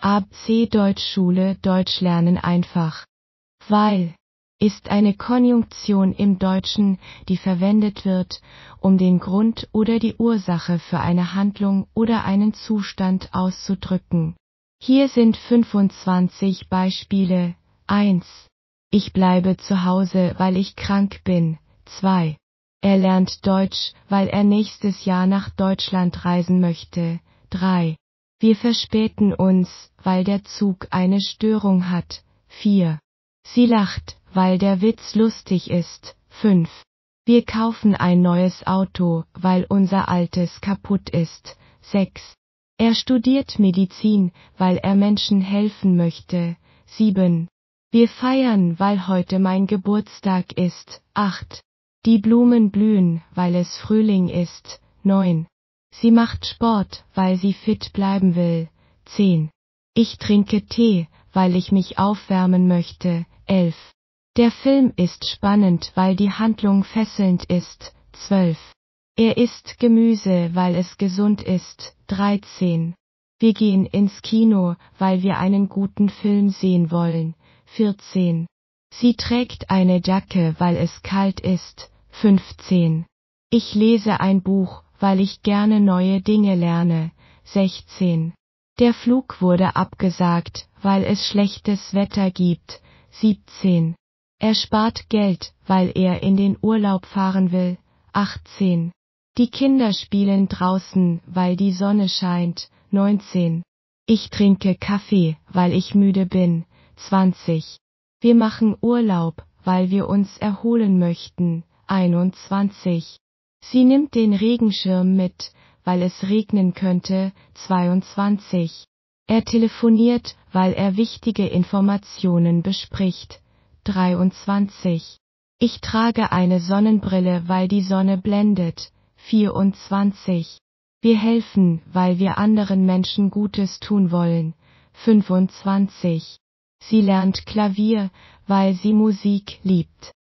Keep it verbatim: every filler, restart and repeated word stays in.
A B C Deutschschule Deutsch lernen einfach. Weil ist eine Konjunktion im Deutschen, die verwendet wird, um den Grund oder die Ursache für eine Handlung oder einen Zustand auszudrücken. Hier sind fünfundzwanzig Beispiele. eins. Ich bleibe zu Hause, weil ich krank bin. zwei. Er lernt Deutsch, weil er nächstes Jahr nach Deutschland reisen möchte. drei. Wir verspäten uns, weil der Zug eine Störung hat. vier. Sie lacht, weil der Witz lustig ist. fünf. Wir kaufen ein neues Auto, weil unser altes kaputt ist. sechs. Er studiert Medizin, weil er Menschen helfen möchte. sieben. Wir feiern, weil heute mein Geburtstag ist. acht. Die Blumen blühen, weil es Frühling ist. neun. Sie macht Sport, weil sie fit bleiben will. zehn. Ich trinke Tee, weil ich mich aufwärmen möchte. elf. Der Film ist spannend, weil die Handlung fesselnd ist. zwölf. Er isst Gemüse, weil es gesund ist. dreizehn. Wir gehen ins Kino, weil wir einen guten Film sehen wollen. vierzehn. Sie trägt eine Jacke, weil es kalt ist. fünfzehn. Ich lese ein Buch, weil ich gerne neue Dinge lerne. sechzehn. Der Flug wurde abgesagt, weil es schlechtes Wetter gibt. siebzehn. Er spart Geld, weil er in den Urlaub fahren will. achtzehn. Die Kinder spielen draußen, weil die Sonne scheint. neunzehn. Ich trinke Kaffee, weil ich müde bin. zwanzig. Wir machen Urlaub, weil wir uns erholen möchten. einundzwanzig. Sie nimmt den Regenschirm mit, weil es regnen könnte. zweiundzwanzig. Er telefoniert, weil er wichtige Informationen bespricht. dreiundzwanzig. Ich trage eine Sonnenbrille, weil die Sonne blendet. vierundzwanzig. Wir helfen, weil wir anderen Menschen Gutes tun wollen. fünfundzwanzig. Sie lernt Klavier, weil sie Musik liebt.